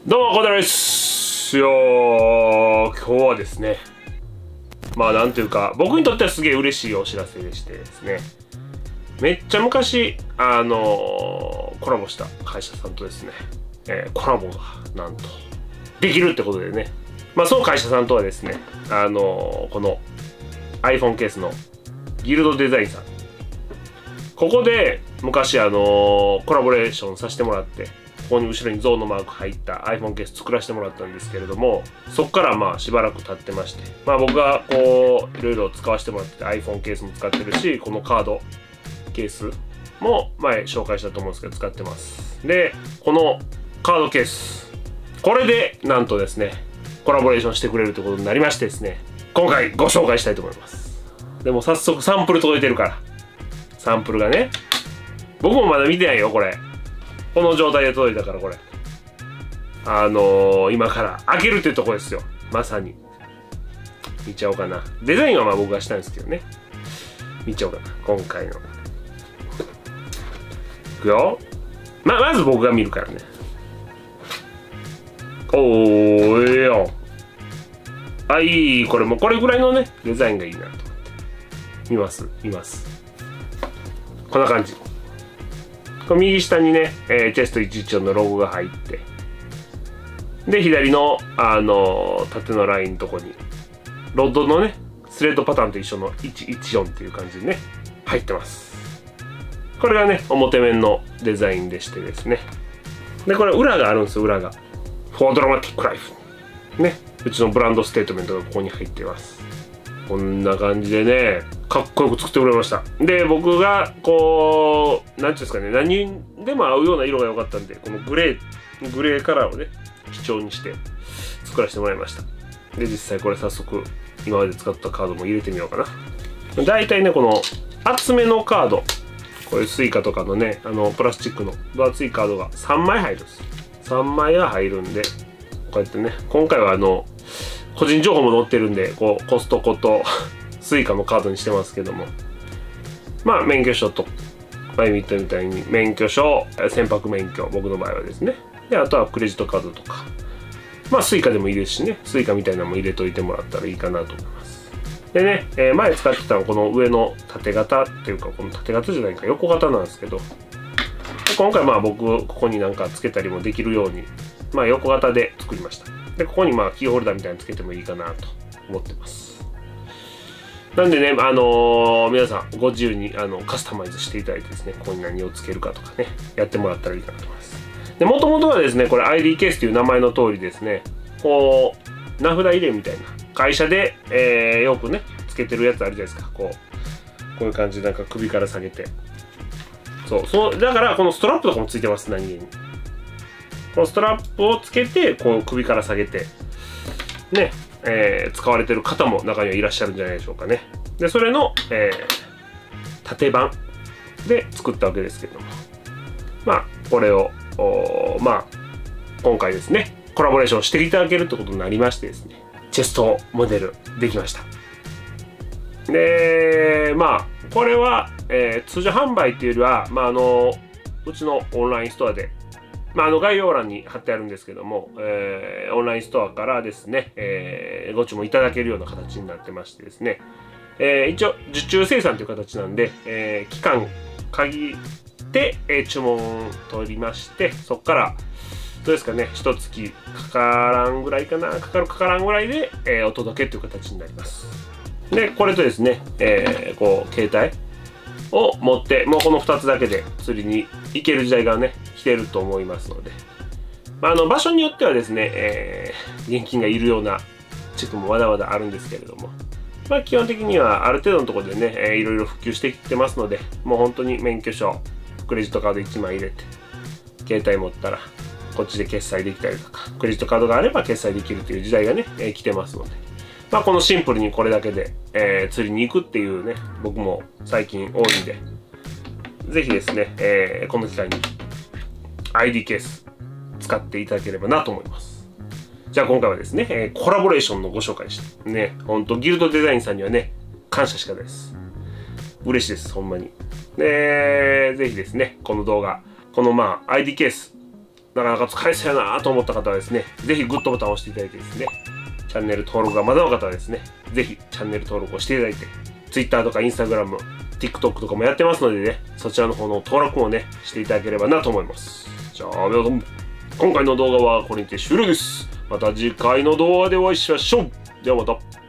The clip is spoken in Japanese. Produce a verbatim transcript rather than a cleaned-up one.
どうも、小寺ですよ。今日はですね、まあなんていうか、僕にとってはすげえ嬉しいお知らせでしてですね、めっちゃ昔、あのー、コラボした会社さんとですね、えー、コラボがなんとできるってことでね、まあその会社さんとはですね、あのー、この iPhone ケースのギルドデザインさん、ここで昔あのー、コラボレーションさせてもらって、ここに後ろに象のマーク入った iPhone ケース作らせてもらったんですけれども、そこからまあしばらく経ってまして、まあ僕がこういろいろ使わせてもらってて iPhone ケースも使ってるし、このカードケースも前紹介したと思うんですけど使ってます。で、このカードケース、これでなんとですねコラボレーションしてくれるということになりましてですね、今回ご紹介したいと思います。でも早速サンプル届いてるから、サンプルがね、僕もまだ見てないよこれ。この状態で届いたから、これあのー、今から開けるっていうとこですよ。まさに見ちゃおうかな。デザインはまあ僕がしたんですけどね、見ちゃおうかな今回の。いくよ。ままず僕が見るからね。おー、ええよ。あ、いい。これもこれぐらいのねデザインがいいなと思って見ます見ます。こんな感じ。右下にね、えー、チェストいちいちよんのロゴが入って、で左の、あのー、縦のラインのとこにロッドのねスレッドパターンと一緒のいちいちよんっていう感じでね入ってます。これがね表面のデザインでしてですね、でこれ裏があるんですよ。裏がフォードラマティックライフね、うちのブランドステートメントがここに入ってます。こんな感じでねかっこよく作ってくれました。で僕がこう何ていうんですかね、何にでも合うような色が良かったんで、このグレーグレーカラーをね基調にして作らせてもらいました。で実際これ早速今まで使ったカードも入れてみようかな。だいたいねこの厚めのカード、こういうスイカとかのねあのプラスチックの分厚いカードがさんまい入るんです。さんまいは入るんで、こうやってね、今回はあの個人情報も載ってるんで、こうコストコとスイカのカードにしてますけども、まあ免許証と前見たみたいに免許証、船舶免許、僕の場合はですね、であとはクレジットカードとか、まあスイカでもいいですしね、スイカみたいなのも入れといてもらったらいいかなと思います。でね、えー、前使ってたのはこの上の縦型っていうか、この縦型じゃないか横型なんですけど、今回まあ僕ここになんかつけたりもできるように、まあ横型で作りました。でここにまあキーホルダーみたいにつけてもいいかなと思ってます。なんでね、あのー、皆さんご自由にあのカスタマイズしていただいてですね、ここに何をつけるかとかねやってもらったらいいかなと思います。でもともとはですね、これ アイディー ケースという名前の通りですね、こう名札入れみたいな会社で、えー、よくねつけてるやつあるじゃないですか。こうこういう感じでなんか首から下げて、そうそう、だからこのストラップとかもついてます。何気にこのストラップをつけてこう首から下げてね、えー、使われてる方も中にはいらっしゃるんじゃないでしょうかね。でそれの、えー、縦版で作ったわけですけれども、まあこれをまあ今回ですねコラボレーションしていただけるってことになりましてですね、チェストモデルできました。でまあこれは、えー、通常販売っていうよりは、まあ、あのうちのオンラインストアで、まあ、あの概要欄に貼ってあるんですけども、えー、オンラインストアからですね、えー、ご注文いただけるような形になってましてですね、えー、一応受注生産という形なんで、えー、期間限って、えー、注文取りまして、そこからどうですかね、一月かからんぐらいかな、かかるかからんぐらいで、えー、お届けという形になります。でこれとですね、えー、こう携帯を持ってもうこのふたつだけで釣りに行ける時代がね来てると思いますので、まあ、あの場所によってはですね、えー、現金がいるような地区もまだまだあるんですけれども、まあ、基本的にはある程度のところでね、えー、いろいろ普及してきてますので、もう本当に免許証、クレジットカードいちまい入れて携帯持ったらこっちで決済できたりとか、クレジットカードがあれば決済できるという時代がね、えー、来てますので、まあこのシンプルにこれだけで、えー、釣りに行くっていうね、僕も最近多いんで、ぜひですね、えー、この機会に アイディー ケース使っていただければなと思います。じゃあ今回はですね、えー、コラボレーションのご紹介して、ね、ほんとギルドデザインさんにはね、感謝しかないです。嬉しいです、ほんまに。で、ぜひですね、この動画、このまあ アイディー ケース、 なかなか使えそうやなと思った方はですね、ぜひグッドボタンを押していただいてですね、チャンネル登録がまだの方はですね、ぜひチャンネル登録をしていただいて、Twitter とか Instagram、TikTok とかもやってますのでね、そちらの方の登録もね、していただければなと思います。じゃあ、皆さん、今回の動画はこれにて終了です。また次回の動画でお会いしましょう。ではまた。